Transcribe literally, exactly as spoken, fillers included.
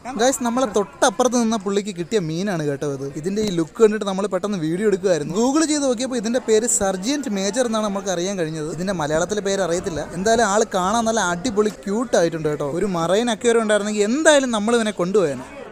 Guys നമ്മളെ തൊട്ടപ്പുറത്ത് നിന്ന പുള്ളിക്ക് കിട്ടിയ മീനാണ് കേട്ടോ ഇത്. ഇതിന്റെ ഈ ലുക്ക് കണ്ടിട്ട് നമ്മൾ പെട്ടെന്ന് വീഡിയോ എടുക്കുമായിരുന്നു. ഗൂഗിൾ ചെയ്ത് നോക്കിയപ്പോൾ ഇതിന്റെ പേര് സർജിയന്റ് മേജർ എന്നാണ് നമുക്ക് അറിയാൻ കഴിഞ്ഞത്. ഇതിന്റെ മലയാളത്തിലെ പേര് അറിയത്തില്ല. എന്തായാലും ആള് കാണാൻ നല്ല അടിപൊളി ക്യൂട്ട് ആയിട്ടുണ്ട് കേട്ടോ. ഒരു മറൈൻ അക്വേറിയം ഉണ്ടായിരുന്നെങ്കിൽ എന്തായാലും നമ്മൾ ഇവനെ കൊണ്ടുപോയേനെ.